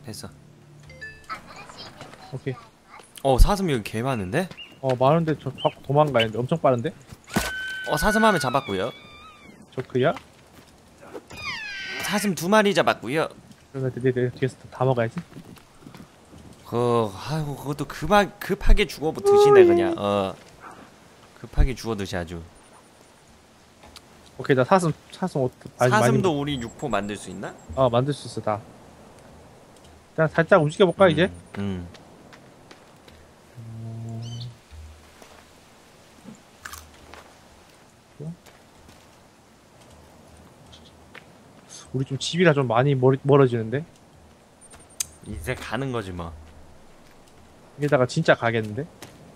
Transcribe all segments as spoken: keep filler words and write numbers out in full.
됐어. 오케이. 어 사슴 여기 개 많은데? 어 많은데 저 자꾸 도망가는데 엄청 빠른데? 어 사슴 하면 잡았고요. 저크야? 사슴 두 마리 잡았고요. 그러면 내, 내 뒤에서 다 먹어야지. 그 아이고 그것도 급하, 급하게 죽어 드시네 그냥. 어 급하게 죽어 드시 아주. 오케이 나 사슴 사슴 옷 아주 사슴도 많이 우리 육포 만들 수 있나? 어 만들 수 있어 다. 그냥 살짝 움직여 볼까 음, 이제? 음. 우리 좀 집이라 좀 많이 멀, 멀어지는데? 이제 가는 거지 뭐. 여기다가 진짜 가겠는데?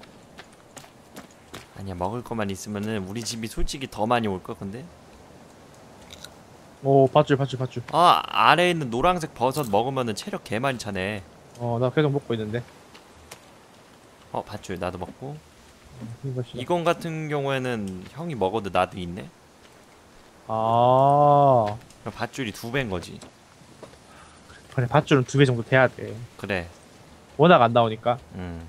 아니야 먹을 것만 있으면은 우리 집이 솔직히 더 많이 올 거 근데. 오 밧줄 밧줄 밧줄. 아 아래에 있는 노란색 버섯 먹으면은 체력 개 많이 차네. 어 나 계속 먹고 있는데. 어 밧줄 나도 먹고. 이것이. 이건 같은 경우에는 형이 먹어도 나도 있네. 아 그럼 밧줄이 두 배인 거지. 그래 밧줄은 두 배 정도 돼야 돼. 그래. 워낙 안 나오니까. 음.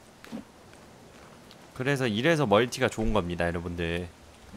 그래서 이래서 멀티가 좋은 겁니다, 여러분들.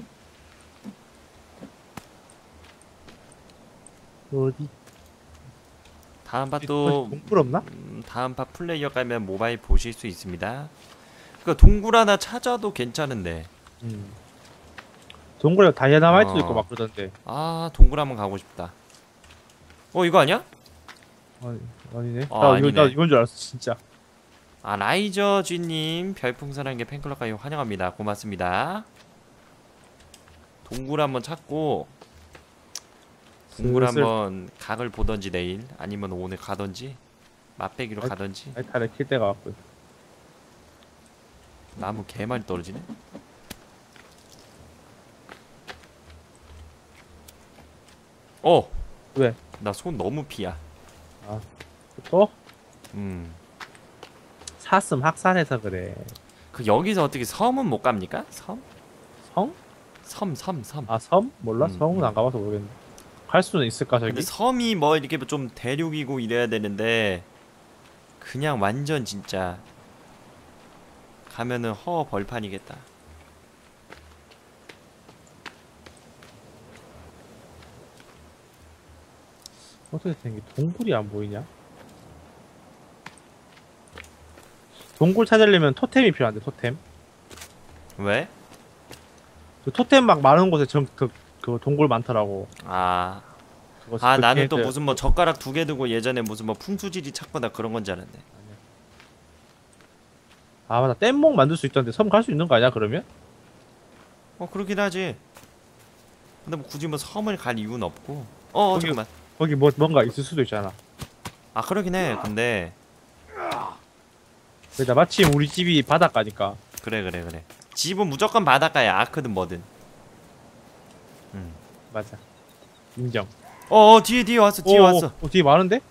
어디? 다음 팟도 동굴 없나? 음, 다음 팟 플레이어 가면 모바일 보실 수 있습니다. 그 동굴 하나 찾아도 괜찮은데. 음. 동굴에 다이아나마이트도 어. 있고 막 그러던데. 아 동굴 한번 가고 싶다. 어 이거 아니야? 아니, 아니네. 어, 나 이거 아니네. 나 이건 줄 알았어 진짜. 아 라이저쥐님 별풍선한 개 팬클럽 가입 환영합니다. 고맙습니다. 동굴 한번 찾고 동굴 슬슬 한번 각을 보던지 내일 아니면 오늘 가던지 맛배기로 아이, 가던지. 알타를 킬 때가 왔고. 나무 개 많이 떨어지네. 어! 왜? 나 손 너무 피야. 아 또? 음. 사슴 학살해서 그래. 그 여기서 어떻게 섬은 못 갑니까? 섬? 성? 섬, 섬, 섬. 아 섬? 몰라? 음, 성은 음. 안 가봐서 모르겠는데. 갈 수는 있을까 저기? 근데 섬이 뭐 이렇게 좀 대륙이고 이래야 되는데 그냥 완전 진짜 가면은 허 벌판이겠다. 어떻게 생긴 동굴이 안 보이냐? 동굴 찾으려면 토템이 필요한데 토템. 왜? 그 토템 막 많은 곳에 전그 그 동굴 많더라고. 아, 그거 아 그 나는 또 걔네들- 무슨 뭐 젓가락 두 개 두고 예전에 무슨 뭐 풍수지리 찾거나 그런 건 줄 알았네. 아 맞다 뗏목 만들 수 있던데 섬 갈 수 있는 거 아니야 그러면? 어 그러긴 하지. 근데 뭐 굳이 뭐 섬을 갈 이유는 없고. 어, 어 거기- 잠깐만. 거기 뭐 뭔가 있을 수도 있잖아. 아 그러긴 해. 근데 근데 나 마침 우리 집이 바닷가니까. 그래 그래 그래. 집은 무조건 바닷가야. 아크든 뭐든. 음. 맞아. 인정. 어, 어 뒤에 뒤에 왔어. 뒤에 오, 왔어. 오, 뒤에 많은데?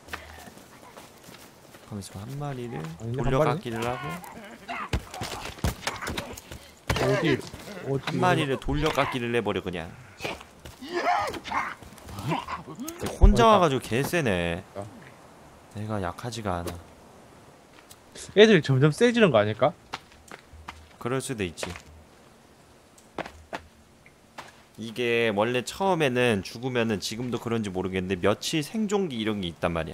거기서 한 마리를 아닌데, 돌려깎기를 하고 어디? 어디? 한 마리를 돌려깎기를 해버려 그냥. 혼자 와가지고 개쎄네. 내가 약하지가 않아. 애들이 점점 세지는 거 아닐까? 그럴 수도 있지. 이게 원래 처음에는 죽으면은 지금도 그런지 모르겠는데 며칠 생존기 이런 게 있단 말이야.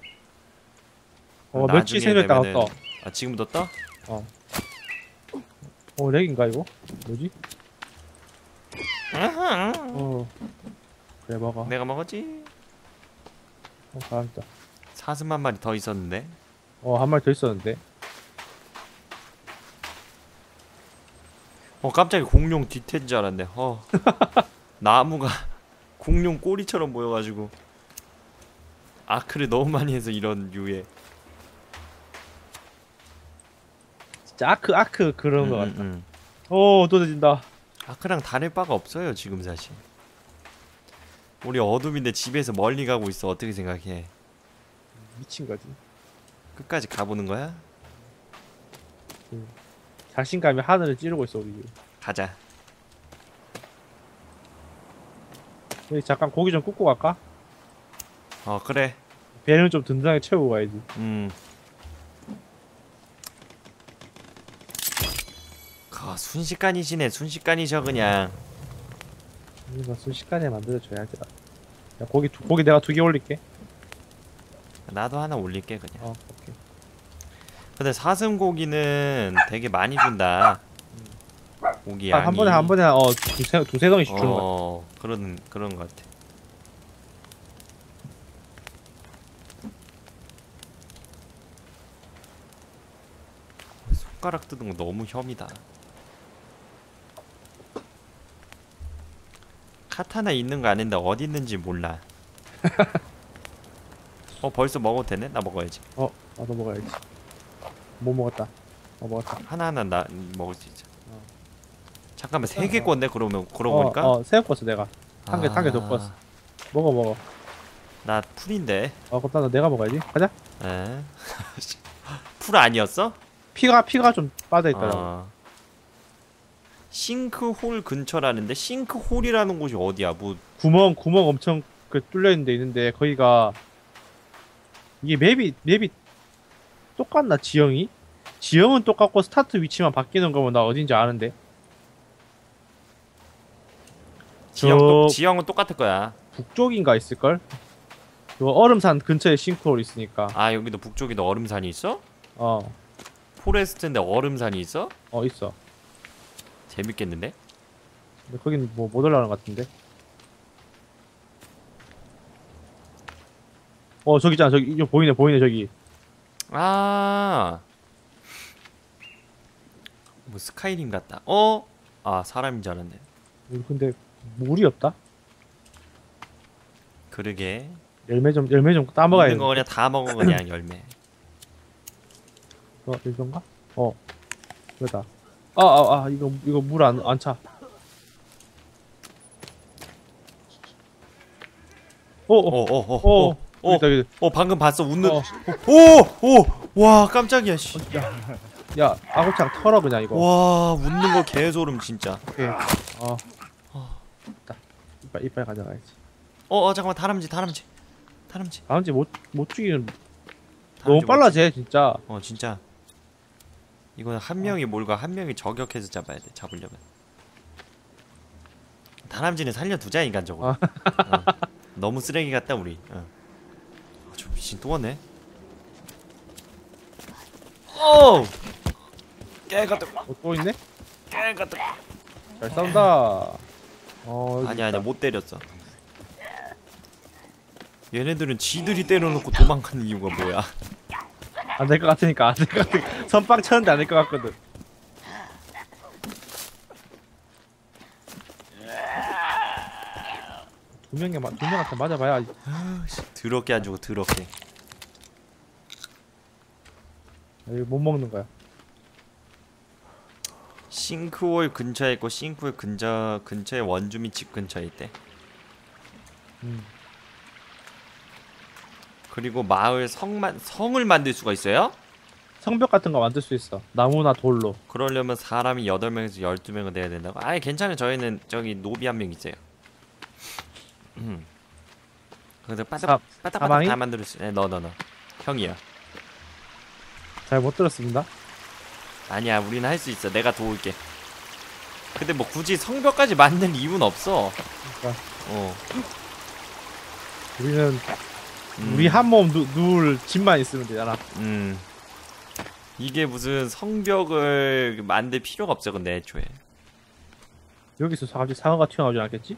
어 나중에 며칠 생겼다 되면은- 갔다. 아 지금도 떠? 어. 어 렉인가 이거? 뭐지? 어. 그래 먹어. 내가 먹었지. 어 잘한다. 사슴 한 마리 더 있었는데. 어한 마리 더 있었는데. 어 깜짝이 공룡 뒤태인 줄 알았네. 어 나무가 공룡 꼬리처럼 보여가지고 아크를 너무 많이 해서 이런 류의. 진짜 아크 아크 그런 음, 거 음, 같다. 음. 오 또내진다. 아크랑 다를 바가 없어요 지금 사실. 우리 어둠인데 집에서 멀리 가고 있어. 어떻게 생각해? 미친 거지. 끝까지 가보는 거야? 그 자신감이 하늘을 찌르고 있어 우리. 가자. 여기 잠깐 고기 좀 굽고 갈까? 어 그래. 배는 좀 든든하게 채우고 가야지. 음. 그 순식간이시네. 순식간이셔 그냥. 이거 순식간에 만들어줘야지. 야, 고기 두, 고기 내가 두 개 올릴게. 나도 하나 올릴게 그냥. 어, 오케이. 근데 사슴고기는 되게 많이 준다. 고기 양이. 아, 한 번에 한 번에 어 두세 두세 덩이씩 주는 거야. 어 그런 그런 것 같아. 손가락 뜯은 거 너무 혐이다. 카타나 있는 거 아닌데 어디 있는지 몰라. 어 벌써 먹어도 되네? 나 먹어야지. 어, 나도 먹어야지. 못 먹었다. 어, 먹었다. 하나하나 나 먹을 수 있어. 어. 잠깐만 세 개 건데 그러면 그러고 어, 보니까 어, 새우 껐어 내가. 한 개, 한 개 더 껐어. 먹어, 먹어. 나 풀인데. 어, 그럼 나 내가 먹어야지. 가자. 에? 풀 아니었어? 피가 피가 좀 빠져 있더라고. 어. 싱크홀 근처라는데 싱크홀이라는 곳이 어디야? 뭐 구멍 구멍 엄청 그 뚫려 있는 데 있는데 거기가 이게 맵이 맵이 똑같나 지형이? 지형은 똑같고 스타트 위치만 바뀌는 거면 나 어딘지 아는데. 지형 저- 또 지형은 똑같을 거야. 북쪽인가 있을걸? 그 얼음산 근처에 싱크홀 있으니까. 아 여기도 북쪽에도 얼음산이 있어? 어, 포레스트인데 얼음산이 있어? 어 있어. 재밌겠는데? 근데 거긴 뭐 못 올라가는 것 같은데. 어 저기 있잖아. 저기 이거 보이네 보이네 저기. 아. 뭐 스카이림 같다. 어? 아 사람인 줄 알았네. 여기 근데 물이 없다. 그러게. 열매 좀 열매 좀 따먹어야 있는 돼. 거 그냥 다 먹어 그냥 열매. 어 이건가? 어 그거다. 아아 아, 이거 이거 물 안 안 차. 오오오 어어어어 어, 어, 여기다 여기. 어, 방금 봤어 웃는. 어. 오! 오! 와 깜짝이야 씨. 야 아구창 털어 그냥 이거. 와 웃는 거 개소름 진짜. 오케이. 어. 됐다. 이빨 이빨 가져가야지. 어, 어 잠깐만 다람쥐 다람쥐 다람쥐. 다음지 못못 죽이는 다람쥐 너무 뭐- 빨라져 진짜. 어 진짜. 이거는 한 명이 몰과 한 명이 저격해서 잡아야 돼 잡으려면. 다람쥐는 살려두자 인간적으로. 아. 어. 너무 쓰레기 같다 우리. 어. 아, 저 미친 또 왔네. 오! 깨가득 어, 또 있네? 깨가득. 잘 싸운다. 어 여기 아니야 있다. 아니야 못 때렸어. 얘네들은 지들이 때려놓고 도망가는 이유가 뭐야? 안 될 것 같으니까 안 될 것 같으니까 선빵 쳤는데 안 될 것 같거든. 두 명이 마, 두 명한테 맞아봐야 더럽게 안 주고 더럽게. 이거 못 먹는 거야. 싱크홀 근처에 있고 싱크홀 근처 근처에 원주민 집 근처에 있대. 음. 그리고 마을 성만 성을 만들 수가 있어요? 성벽 같은 거 만들 수 있어. 나무나 돌로. 그러려면 사람이 여덟 명에서 열두 명은 돼야 된다고? 아예 괜찮아요. 저희는 저기 노비 한 명 있어요. 음. 그래서 빠딱 사- 빠딱빠딱 사방이? 다 만들 수. 네, 너너 너. 형이야. 잘 못 들었습니다. 아니야. 우리는 할 수 있어. 내가 도울게. 근데 뭐 굳이 성벽까지 만들 이유는 없어. 그러니까 어. 우리는 음, 우리 한 몸 누울 집만 있으면 되잖아. 음. 이게 무슨 성벽을 만들 필요가 없어. 근데 애초에. 여기서 갑자기 상어가 튀어나오지 않겠지?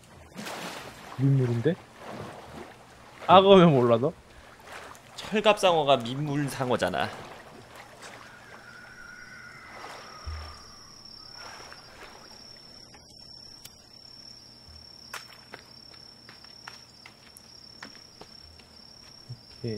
민물인데? 악어면 몰라도. 철갑상어가 민물상어잖아. 오케이.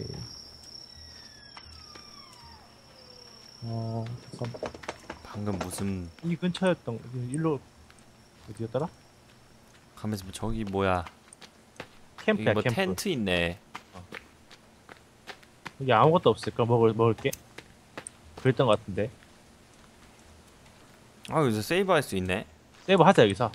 어, 잠깐. 방금 무슨 이 근처였던 일로 어디였더라? 가면서 뭐 저기 뭐야? 여기 캠프야 뭐 캠프. 텐트 있네. 여기 아무것도 없을까? 먹을 먹을게. 그랬던 것 같은데. 아 여기서 세이브 할 수 있네. 세이브 하자 여기서.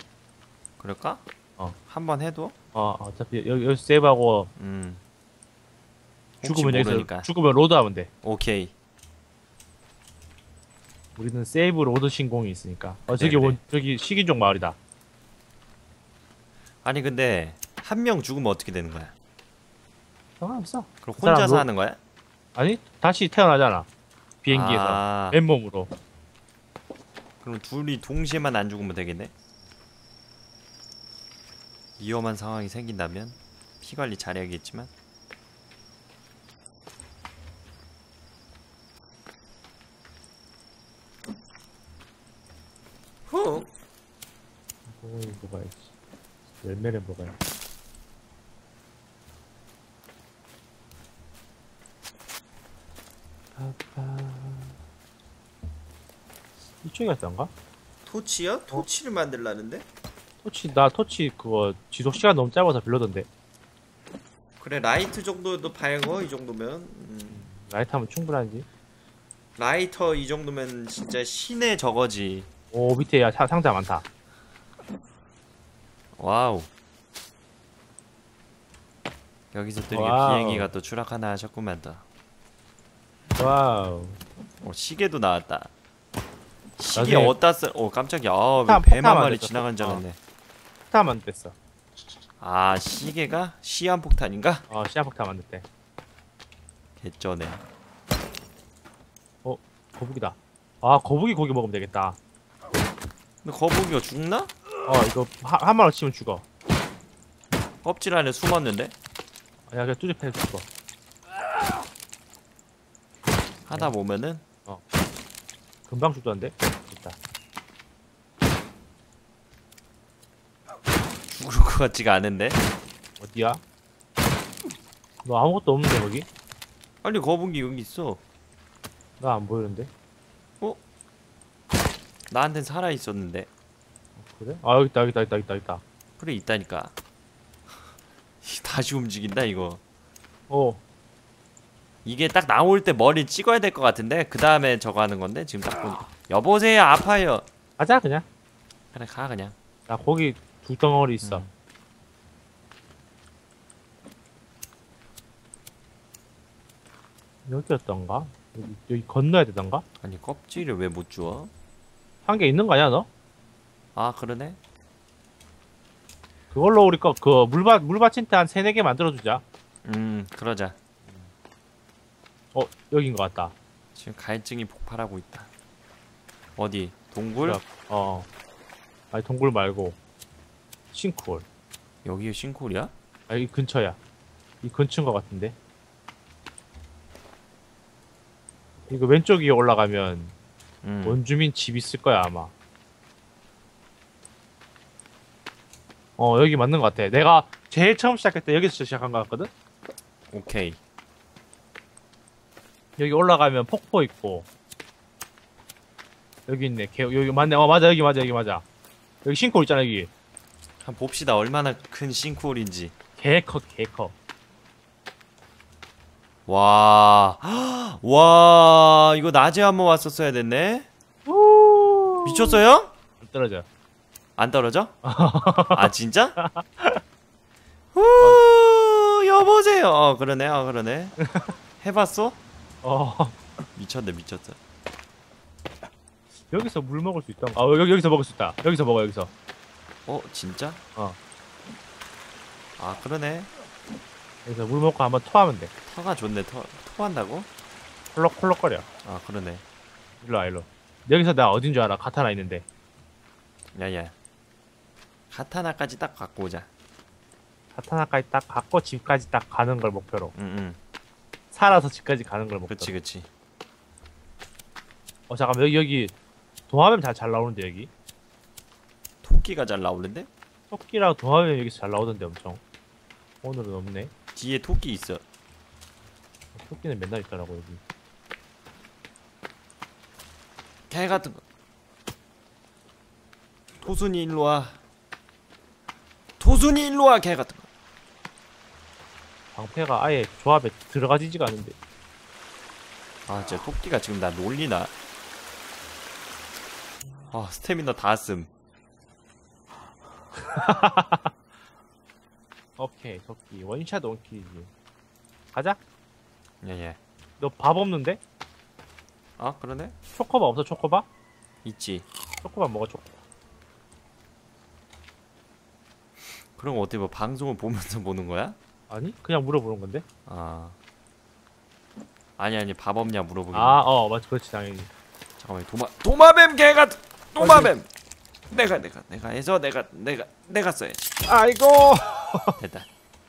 그럴까? 어. 한번 해도? 어 어차피 여기, 여기 세이브하고 음. 죽으면 여기서 모르니까. 죽으면 로드하면 돼. 오케이. 우리는 세이브 로드 신공이 있으니까. 어 그래, 저기 그래. 원, 저기 식인종 마을이다. 아니 근데 한 명 죽으면 어떻게 되는 거야? 상관없어. 그럼 그 사람 혼자서 로- 하는 거야? 아니 다시 태어나잖아. 비행기에서 아, 맨몸으로. 그럼 둘이 동시에만 안 죽으면 되겠네? 위험한 상황이 생긴다면 피 관리 잘해야겠지만. 후. 오 먹어야지. 열매를 먹어야. 아빠. 이쪽이었던가? 토치요? 토치를 만들라는데? 토치 나 토치 그거 지속 시간 너무 짧아서 별로던데. 그래 라이트 정도도 밝어 이 정도면. 음. 라이트 하면 충분하지. 라이터 이 정도면 진짜 신의 저거지. 오 밑에 야 사- 상자 많다. 와우. 여기서 또 이렇게 와우. 비행기가 또 추락하나 하셨구만 또. 와우. 어, 시계도 나왔다. 시계 나중에- 어디다 쓸? 어 깜짝이야. 아, 폭탄, 뱀 한 폭탄 마리 만들었어, 지나간 줄 폭탄. 알았네. 폭탄 만들었어. 아 시계가 시한폭탄인가? 어 시야 폭탄 만들었대. 개쩌네. 거북이다. 아 거북이 고기 먹으면 되겠다. 근데 거북이가 죽나? 어 이거 한, 한 마리 치면 죽어. 껍질 안에 숨었는데? 야 그냥 뚜집해서 죽어. 하다 보면은 금방 죽던데. 됐다. 죽을 것 같지가 않은데? 어디야? 너 아무것도 없는데 거기? 아니 거북이 여기 있어. 나 안 보이는데. 나한텐 살아있었는데. 그래? 아 여기 있다 여기 있다 여기 있다 여기 있다, 여기 있다. 그래 있다니까. 다시 움직인다 이거. 어 이게 딱 나올 때 머리 찍어야 될 것 같은데 그 다음에 저거 하는 건데 지금 딱 보니 여보세요 아파요. 가자 그냥. 그래 가 그냥. 나 거기 두 덩어리 있어. 음. 여기였던가? 여기, 여기 건너야 되던가? 아니 껍질을 왜 못 주워? 한 개 있는 거 아니야 너? 아 그러네. 그걸로 우리 거 그 물받 물받침대 한 세네 개 만들어 주자. 음 그러자. 어 여긴 거 같다. 지금 갈증이 폭발하고 있다. 어디? 동굴? 그래. 어. 아니 동굴 말고 싱크홀. 여기에 싱콜이야? 아 이 근처야. 이 근처인 거 같은데. 이거 왼쪽 위에 올라가면 음. 원주민 집 있을 거야 아마. 어 여기 맞는 것 같아. 내가 제일 처음 시작할 때 여기서 시작한 거 같거든. 오케이. 여기 올라가면 폭포 있고 여기 있네. 개, 여기 맞네. 어 맞아 여기 맞아 여기 맞아. 여기 싱크홀 있잖아 여기. 한번 봅시다 얼마나 큰 싱크홀인지. 개커 개커. 와, 와, 이거 낮에 한번 왔었어야 됐네. 미쳤어요? 떨어져. 안 떨어져? 아 진짜? 후, 여보세요. 어 그러네, 어 그러네. 해봤어? 어 미쳤네, 미쳤어. 여기서 물 먹을 수 있다. 아 여기 여기서 먹을 수 있다. 여기서 먹어 여기서. 어 진짜? 어 아 그러네. 여기서 물 먹고 한번 토하면 돼. 터가 좋네. 터 토한다고? 콜록콜록거려. 아 그러네. 일로 와 일로. 여기서 나 어딘 줄 알아? 카타나 있는데. 야야. 카타나까지 딱 갖고 오자. 카타나까지 딱 갖고 집까지 딱 가는 걸 목표로. 응응. 살아서 집까지 가는 걸 목표로. 그치 그치. 어 잠깐만 여기 여기 도마뱀 잘, 잘 나오는데 여기. 토끼가 잘 나오는데? 토끼랑 도마뱀 여기서 잘 나오던데 엄청. 오늘은 없네. 뒤에 토끼 있어. 토끼는 맨날 있더라고 여기. 개 같은 거. 토순이 일로 와. 토순이 일로 와. 개 같은 거. 방패가 아예 조합에 들어가지지가 않은데. 아 진짜 토끼가 지금 나 놀리나? 아 스태미너 다 쓴. 오케이 토끼 원샷 원킬이지. 가자. 예예. 너 밥 없는데? 아 그러네. 초코바 없어 초코바? 있지. 초코바 먹어 초코바. 그럼 어떻게 뭐 방송을 보면서 보는 거야? 아니 그냥 물어보는 건데. 아. 아니 아니 밥 없냐 물어보기. 아어 맞지 그렇지 당연히. 잠깐만 도마 도마뱀 개가 도마뱀. 내가 내가 내가 해서 내가 내가 내가 써야지. 아이고. 됐다.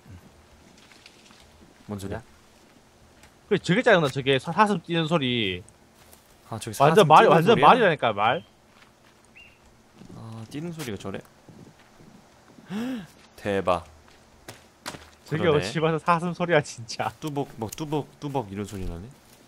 뭔 소리야? 그래 저게 짜증나 저게 사- 사슴 뛰는 소리. 아 저기 완전 사슴 말 뛰는 완전 소리야? 말이라니까 말. 아 뛰는 소리가 저래? 대박. 저게 그러네. 어찌 봐서 사슴 소리야 진짜. 뚜벅 뭐 뚜벅 뚜벅 이런 소리 나네.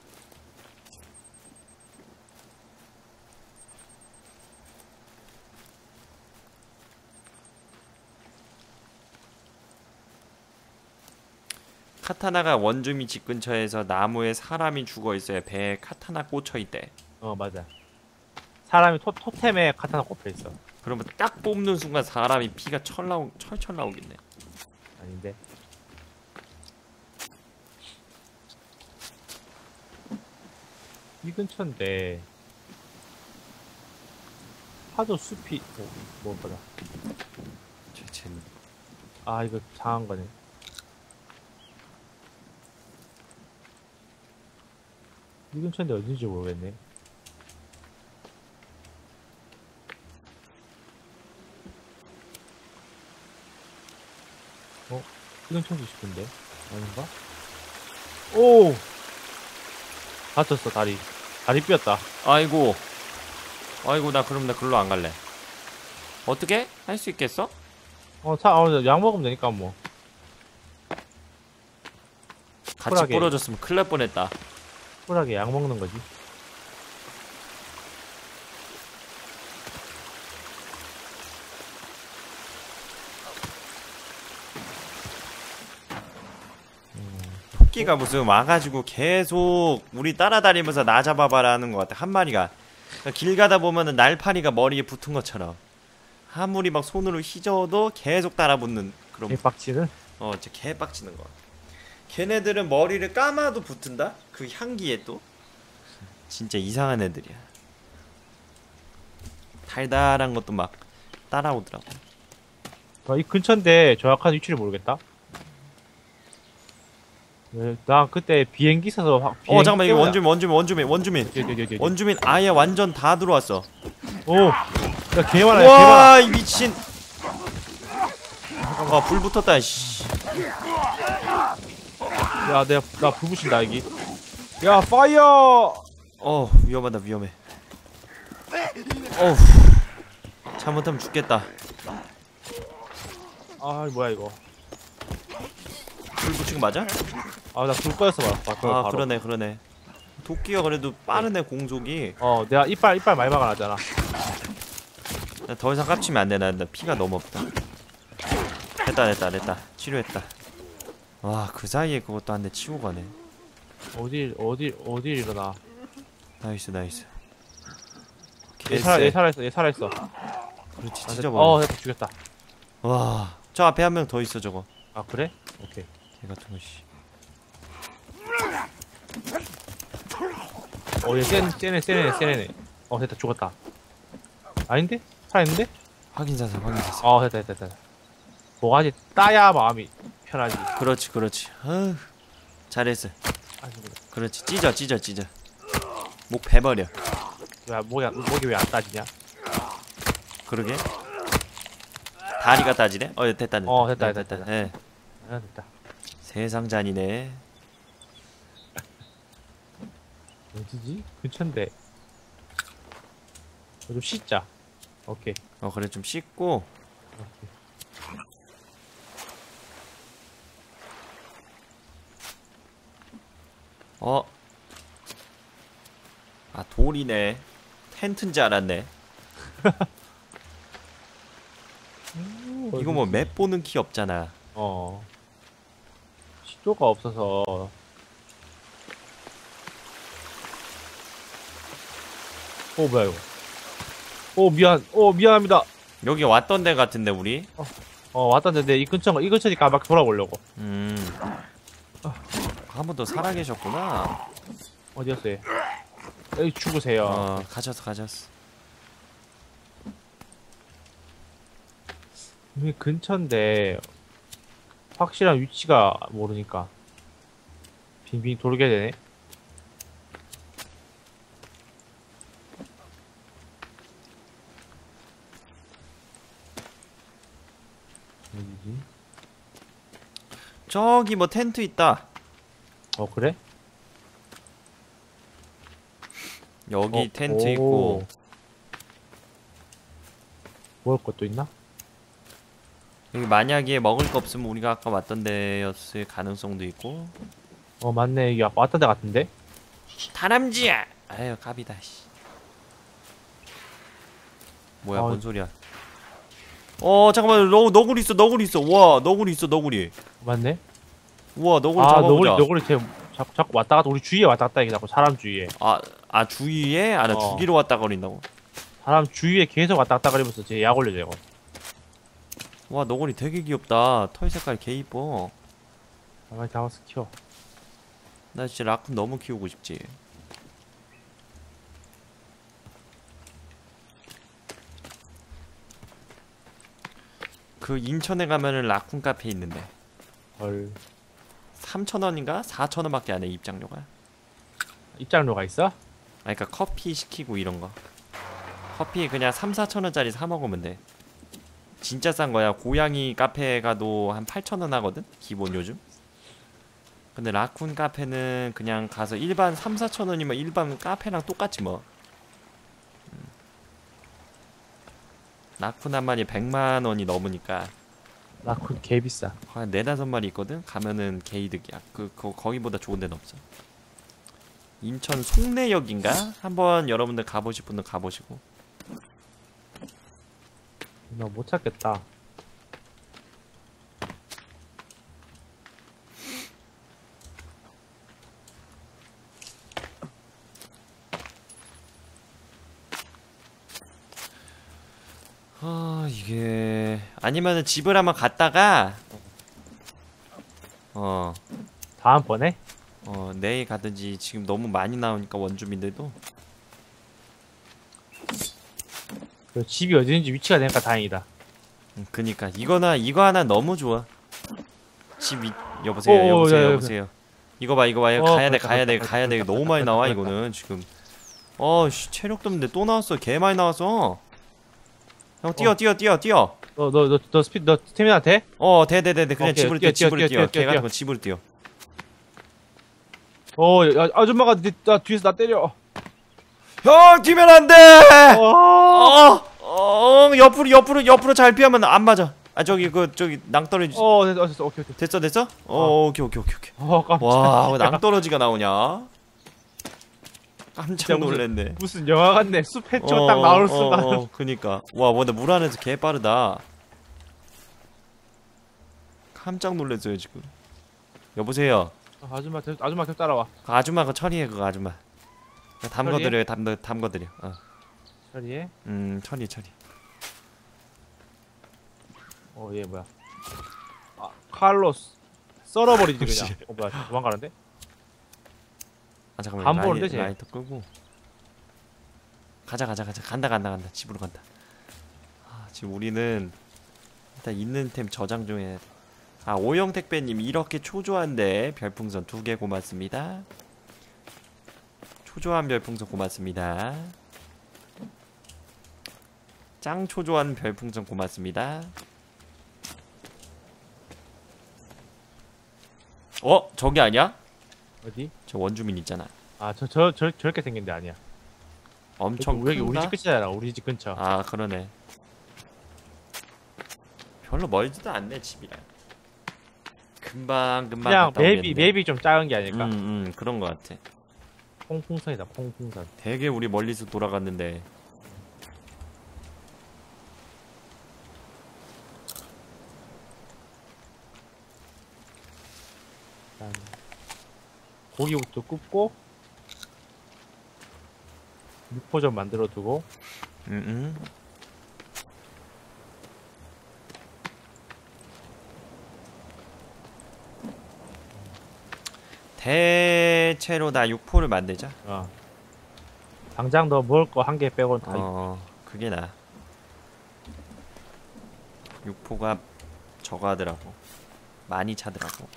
카타나가 원주민 집 근처에서 나무에 사람이 죽어 있어야 배에 카타나 꽂혀 있대. 어 맞아. 사람이 토, 토템에 카타나 꼽혀 있어. 그러면 딱 뽑는 순간 사람이 피가 철 나오 철철 나오겠네. 아닌데. 이 근처인데 하도 숲이 뭐, 뭐 보다. 쟤는 아 이거 상한 거네. 이 근처인데 어딘지 모르겠네. 어? 이 근처인지 싶은데 아닌가? 오! 다쳤어 다리. 다리 삐었다. 아이고 아이고 나 그럼 나 글로 안 갈래. 어떻게 할 수 있겠어? 어, 사, 어, 약 먹으면 되니까 뭐. 같이 쿨하게. 부러졌으면 큰일 날 뻔했다. 쿨하게 약 먹는 거지. 토끼가 무슨 와가지고 계속 우리 따라다니면서 나 잡아봐라 하는 것 같아. 한 마리가 그러니까 길 가다 보면은 날파리가 머리에 붙은 것처럼 아무리 막 손으로 휘저어도 계속 따라붙는 그런. 개빡치는? 어 진짜 개빡치는 거 같아. 걔네들은 머리를 감아도 붙은다? 그 향기에 또 진짜 이상한 애들이야. 달달한 것도 막 따라오더라고. 아, 이 근처인데 정확한 위치를 모르겠다. 네, 나 그때 비행기 있어서 확, 어 잠깐만 이거 때문에- 원주민 원주민 원주민 원주민 예, 예, 예, 예. 원주민 아예 완전 다 들어왔어. 오! 야, 개 많아, 개 많아. 와 이 미친. 아불 붙었다 씨. 야, 내가, 나 불 붙인다, 여기. 야, 파이어! 어 위험하다 위험해. 어우 잘못하면 죽겠다. 아, 뭐야, 이거. 불 붙인 거 맞아? 아, 나 불 꺼였어, 봐. 봐, 아 바로. 그러네 그러네. 도끼가 그래도 빠르네 공속이. 어, 내가 이빨, 이빨 많이 막아놨잖아. 나 더 이상 깝치면 안 돼. 나, 나 피가 너무 없다. 됐다 됐다 됐다 치료했다. 와 그 사이에 그것도 한 대 치고 가네. 어디, 어디, 어디 일어나. 나이스 나이스. 얘 살아, 얘 살아있어, 얘 살아있어. 그렇지 아, 찢어버려. 어, 됐다, 죽였다. 와저 앞에 한 명 더 있어 저거. 아, 그래? 오케이. 개 같은 거 씨. 어, 얘 센, 센네, 센네, 센네. 어, 됐다, 죽었다. 아닌데? 살아있는데? 확인사살 확인사살. 어, 됐다, 됐다, 됐다. 뭐가지 따야 마음이 편하지. 그렇지 그렇지. 아휴 잘했어. 아이고, 그렇지 찢어 찢어 찢어. 목 베버려. 왜, 목이, 목이 왜 안 따지냐? 그러게. 다리가 따지네? 어 됐다 됐다. 어, 됐다, 네, 됐다, 됐다. 예. 아, 됐다. 세상 잔이네. 어디지? 근처인데. 어, 좀 씻자. 오케이. 어 그래 좀 씻고. 오케이. 어. 아 돌이네. 텐트인 줄 알았네. 이거 뭐 맵 보는 키 없잖아. 어. 시도가 없어서. 오, 뭐야, 이거. 오, 미안. 오, 미안합니다. 여기 왔던 데 같은데 우리. 어, 왔다는데 이 근처, 이 근처니까 막 돌아보려고. 음. 한 분 더 살아계셨구나. 어디였어요? 여기 죽으세요. 어, 가졌어, 가졌어. 여기 근처인데 확실한 위치가 모르니까 빙빙 돌게 되네. 어디지? 저기 뭐 텐트 있다. 어 그래? 여기 어, 텐트 오. 있고. 먹을 것도 있나? 여기 만약에 먹을 거 없으면 우리가 아까 왔던 데였을 가능성도 있고. 어 맞네. 여기 아까 왔던 데 같은데? 다람쥐야! 아유, 갑이다, 씨. 뭐야, 아, 뭔 소리야. 어, 잠깐만, 너, 너구리 있어, 너구리 있어. 우와, 너구리 있어, 너구리. 맞네? 우와, 너구리 아 잡아보자. 너구리 너구리 쟤 자꾸, 자꾸 왔다 갔다 우리 주위에 왔다 갔다 이게 자꾸 사람 주위에 아, 아, 주위에? 아, 나 어. 주기로 왔다 거린다고. 사람 주위에 계속 왔다 갔다 거리면서 쟤 약 올려줘 이거. 와, 너구리 되게 귀엽다. 털 색깔 개 이뻐. 가만히 잡아서 키워. 나 진짜 라쿤 너무 키우고 싶지. 그 인천에 가면은 라쿤 카페 있는데 헐. 삼천 원인가? 사천 원밖에 안 해, 입장료가. 입장료가 있어? 아, 그러니까 커피 시키고 이런 거. 커피 그냥 삼, 사천 원짜리 사 먹으면 돼. 진짜 싼 거야. 고양이 카페 가도 한 팔천 원 하거든? 기본 요즘. 근데 라쿤 카페는 그냥 가서 일반 삼, 사천 원이면 일반 카페랑 똑같지 뭐. 음. 라쿤 한 마리 백만 원이 넘으니까 라쿤 개 비싸. 한 네다섯 마리 있거든? 가면은 개이득이야. 그, 거, 거기보다 좋은 데는 없어. 인천 송내역인가? 한번 여러분들 가보실 분들 가보시고. 나 못 찾겠다. 아, 이게 아니면은 집을 한번 갔다가 어, 다음번에? 어 내일 가든지. 지금 너무 많이 나오니까 원주민들도. 그 집이 어디인지 위치가 되니까 다행이다. 음, 그니까 이거나 이거 하나 너무 좋아. 집 위... 여보세요, 오, 여보세요, 야, 야, 여보세요. 이거 봐, 이거 봐, 이거 어, 가야 돼, 그랬다, 가야 돼, 그랬다, 가야 돼. 그랬다, 너무 많이 그랬다, 나와 그랬다. 이거는 지금. 어씨, 체력도 없는데 또 나왔어. 개 많이 나왔어. 형 뛰어, 어. 뛰어, 뛰어, 뛰어. 너, 너, 너, 너 스피, 너 스태미나 돼? 어, 돼, 돼, 돼, 돼. 그냥 오케이, 집으로 뛰어, 뛰어, 집으로 뛰어, 뛰어. 뛰어, 개 뛰어, 같은 뛰어. 거 집으로 뛰어. 어, 야, 아줌마가 니, 나 뒤에서 나 때려. 형 뛰면 안 돼. 어, 어, 어, 옆으로, 옆으로, 옆으로 잘 피하면 안 맞아. 아, 저기 그 저기 낭떠러지. 어, 됐어, 됐어, 오케이, 오케이. 됐어, 됐어? 어, 어. 오케이, 오케이, 오케이, 오케이. 어, 깜짝이야. 와, 왜 낭떠러지가 나오냐? 깜짝 진짜 무슨- 놀랐네. 무슨 영화 같네. 숲 해치고 딱 나올 순간. 어, 어, 그니까. 와, 근데 물 안에서 개 빠르다. 깜짝 놀랐어요 지금. 여보세요. 어, 아줌마, 계속, 아줌마 계속 따라와. 그 아줌마 그 처리해, 그거 아줌마. 담궈드려요, 담궈 담궈드려. 어, 처리해. 음, 처리, 처리. 어, 얘 뭐야? 아, 칼로스. 썰어버리지 씨. 그냥. 어, 뭐야? 도망가는데? 아, 잠깐만. 안 라이, 보는데, 쟤? 라이터 끄고. 가자, 가자, 가자. 간다, 간다, 간다. 집으로 간다. 아, 지금 우리는 일단 있는 템 저장 좀 해야 돼. 아, 오영택배님 이렇게 초조한데 별풍선 두 개 고맙습니다. 초조한 별풍선 고맙습니다. 짱 초조한 별풍선 고맙습니다. 어? 저기 아니야? 어디? 저 원주민 있잖아. 아, 저, 저, 저, 저렇게 생긴 데 아니야. 엄청 여기, 여기 우리 큰가? 집 끝이잖아. 우리 집 근처. 아, 그러네. 별로 멀지도 않네, 집이랑. 금방 금방 그냥 갔다 맵이, 오겠는데. 맵이 좀 작은 게 아닐까? 음, 음, 그런 거 같아. 퐁퐁선이다, 퐁퐁선. 되게 우리 멀리서 돌아갔는데. 일단 고기부터 굽고 육포 좀 만들어 두고. 음, 음. 대체로 다 육포를 만들자. 어. 당장 너 먹을 거 한 개 빼고는 다. 어, 그게 나. 육포가 저거 하더라고. 많이 차더라고.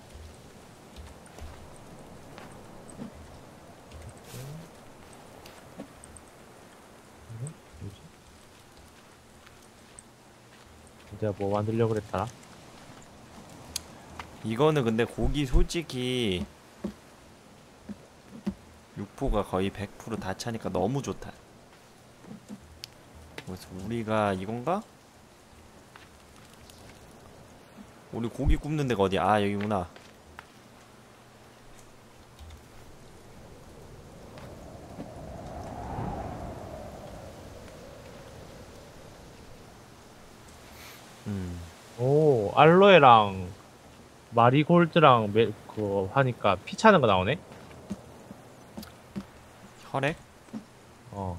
내가 뭐 만들려고 그랬다. 이거는 근데 고기 솔직히 육포가 거의 백 퍼센트 다 차니까 너무 좋다. 그래서 우리가 이건가? 우리 고기 굽는 데가 어디야? 아, 여기구나. 음. 오, 알로에랑 마리골드랑 메, 그거 하니까 피 차는 거 나오네? 혈액? 어.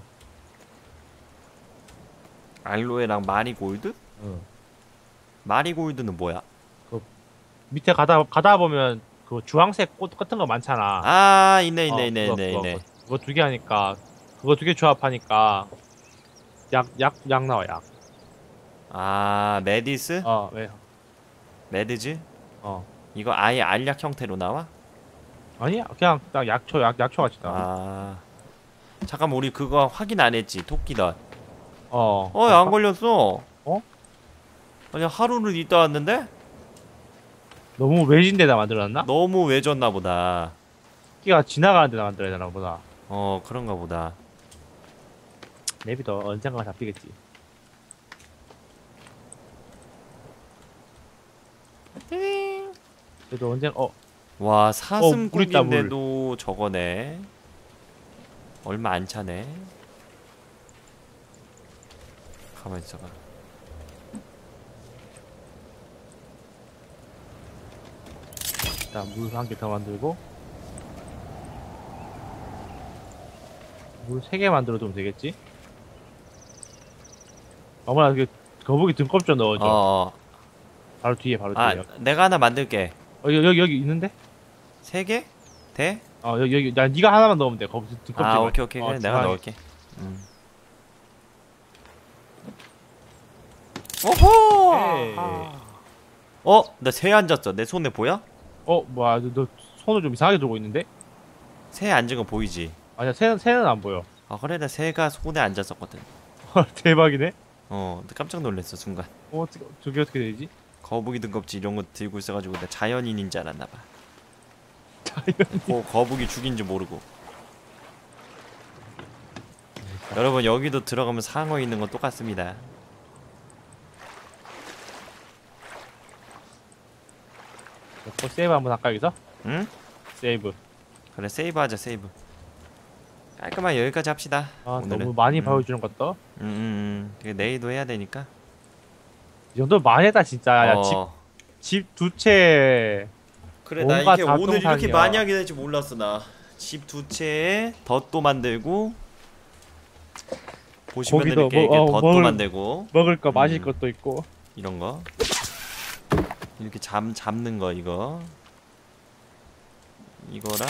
알로에랑 마리골드? 응. 마리골드는 뭐야? 밑에 가다 가다 보면 그 주황색 꽃 같은 거 많잖아. 아, 있네 어, 있네 있네 그거, 있네 그거, 있네. 그거 두 개 하니까 그거 두 개 조합하니까 약 약 약 나와 약. 아, 메디스? 어, 왜? 메드즈? 어. 이거 아예 알약 형태로 나와? 아니야, 그냥 딱 약초 약 약초 같이 나와. 아, 잠깐만, 우리 그거 확인 안 했지? 토끼덧. 어. 어, 야, 안 걸렸어. 어? 아니, 하루를 있다 왔는데? 너무 외진 데다 만들었나? 너무 외졌나 보다. 토끼가 지나가는 데다 만들어야 되나 보다. 어, 그런가 보다. 맵이 더 언젠가 잡히겠지. 그래도 언제 어 와, 물 있다, 사슴고기인데도 저거네. 얼마 안 차네. 가만히 있어봐. 일단 물 한 개 더 만들고 물 세 개 만들어 두면 되겠지? 어머나 그 거북이 등껍 좀 넣어줘. 어, 어. 바로 뒤에 바로 뒤에. 아, 내가 하나 만들게. 어 여기 여기, 여기 있는데? 세 개? 돼? 어 여기 여기 야 네가 하나만 넣으면 돼. 거북이 등껍질. 아, 오케이 오케이. 어, 그래, 내가 중앙에. 넣을게. 음. 오호! 에이. 어? 나 새 앉았어. 내 손에 보여? 어 뭐야 너, 너 손을 좀 이상하게 들고 있는데? 새 앉은 거 보이지? 아니야 새는 새는 안 보여. 아, 그래, 나 새가 손에 앉았었거든. 대박이네. 어, 깜짝 놀랐어, 순간. 어 어떻게 저게 어떻게 되지? 거북이 등껍질 이런 거 들고 있어가지고 나 자연인인 줄 알았나봐. 거, 거북이 죽인 줄 모르고. 여러분, 여기도 들어가면 상어 있는 건 똑같습니다. 어, 세이브 한번 할까 여기서? 응? 세이브. 그래, 세이브 하자, 세이브. 깔끔하게 여기까지 합시다. 아 오늘은. 너무 많이 음. 보여주는 것 같다. 음, 음, 음. 되게 내일도 해야 되니까. 이 정도 많이 했다 진짜. 야, 집 어. 집 두 채. 그래, 나 뭔가 이게 오늘 이렇게 잡동사니야. 많이 하게 될 줄 몰랐어. 나 집 두 채에 덫도 만들고, 보시면 고기도 이렇게, 뭐, 이렇게 어, 덫도 먹을- 만들고 먹을 거 마실 음. 것도 있고. 이런 거 이렇게 잡 잡는 거 이거 이거랑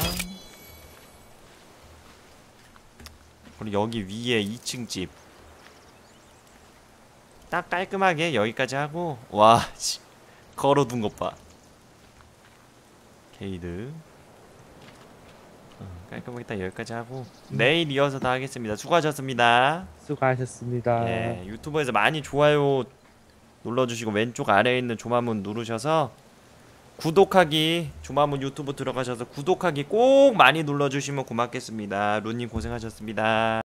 그리고 여기 위에 이 층 집 딱 깔끔하게 여기까지 하고 와 씨, 걸어둔 것 봐. 게이드 어, 깔끔하게 딱 여기까지 하고 내일 이어서 다 하겠습니다. 수고하셨습니다. 수고하셨습니다. 예, 유튜브에서 많이 좋아요 눌러주시고 왼쪽 아래에 있는 조마문 누르셔서 구독하기 조마문 유튜브 들어가셔서 구독하기 꼭 많이 눌러주시면 고맙겠습니다. 루님 고생하셨습니다.